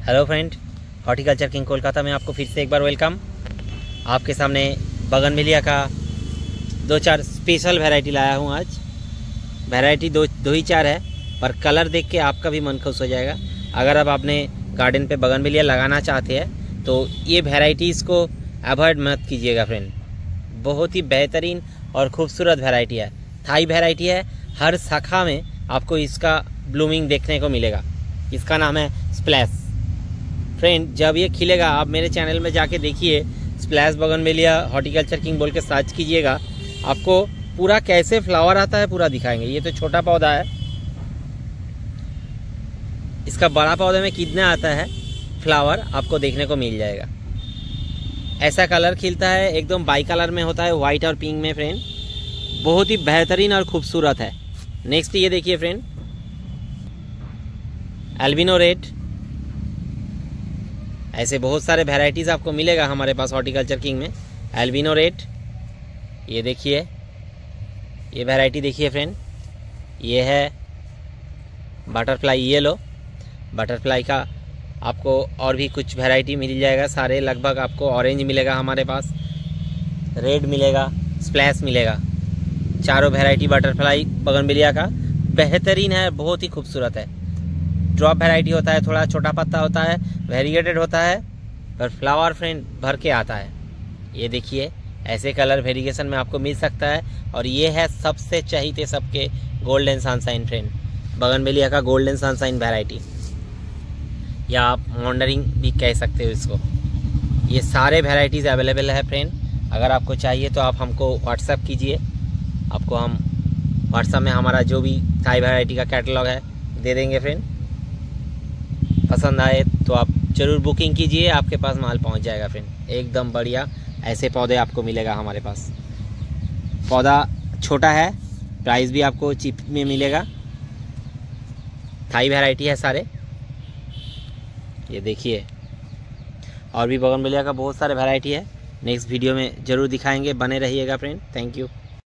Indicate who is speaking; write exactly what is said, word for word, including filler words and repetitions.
Speaker 1: Hello friend, Horticulture King Kolkata में आपको फिर से एक बार वेलकम। आपके सामने बगनविलिया का दो चार स्पेशल वैरायटी लाया हूँ आज। वैरायटी दो दो ही चार है, पर कलर देख के आपका भी मन खुश हो जाएगा। अगर आप अपने गार्डन पे बगनविलिया लगाना चाहते हैं तो ये वैरायटीज़ को अवॉइड मत कीजिएगा फ्रेंड। बहुत ही बेहतरीन और खूबसूरत वैरायटी है, थाई वैरायटी है। हर शाखा में आपको इसका ब्लूमिंग देखने को मिलेगा। इसका नाम है स्प्लैश। फ्रेंड, जब ये खिलेगा आप मेरे चैनल में जाके देखिए, स्प्लैश बगनविलिया हॉर्टिकल्चर किंग बोल के सर्च कीजिएगा, आपको पूरा कैसे फ्लावर आता है पूरा दिखाएंगे। ये तो छोटा पौधा है, इसका बड़ा पौधे में कितना आता है फ्लावर आपको देखने को मिल जाएगा। ऐसा कलर खिलता है, एकदम बाई कलर में होता है, वाइट और पिंक में फ्रेंड। बहुत ही बेहतरीन और खूबसूरत है। नेक्स्ट ये देखिए फ्रेंड, एल्बिनो रेड। ऐसे बहुत सारे वैरायटीज़ आपको मिलेगा हमारे पास हॉर्टिकल्चर किंग में। एल्बिनो रेड, ये देखिए, ये वैरायटी देखिए फ्रेंड। ये है बटरफ्लाई येलो। बटरफ्लाई का आपको और भी कुछ वैरायटी मिल जाएगा, सारे लगभग आपको ऑरेंज मिलेगा हमारे पास, रेड मिलेगा, स्प्लैश मिलेगा। चारों वैरायटी बटरफ्लाई बगनविलिया का बेहतरीन है, बहुत ही खूबसूरत है। ड्रॉप वैरायटी होता है, थोड़ा छोटा पत्ता होता है, वेरीगेटेड होता है, पर फ्लावर फ्रेंड भर के आता है। ये देखिए, ऐसे कलर वेरिएशन में आपको मिल सकता है। और ये है सबसे चाहिए सबके गोल्डन सनशाइन फ्रेंड, बगनविलिया का गोल्डन सनशाइन वैरायटी, या आप मॉन्डरिंग भी कह सकते हो इसको। ये सारे वैरायटीज़ अवेलेबल है फ्रेंड। अगर आपको चाहिए तो आप हमको व्हाट्सअप कीजिए, आपको हम व्हाट्सअप में हमारा जो भी थाई वैरायटी का कैटलॉग है दे देंगे फ्रेंड। पसंद आए तो आप ज़रूर बुकिंग कीजिए, आपके पास माल पहुंच जाएगा फ्रेंड। एकदम बढ़िया ऐसे पौधे आपको मिलेगा हमारे पास। पौधा छोटा है, प्राइस भी आपको चीप में मिलेगा। थाई वैरायटी है सारे, ये देखिए। और भी बगनविलिया का बहुत सारे वैरायटी है, नेक्स्ट वीडियो में ज़रूर दिखाएंगे। बने रहिएगा फ्रेंड। Thank you.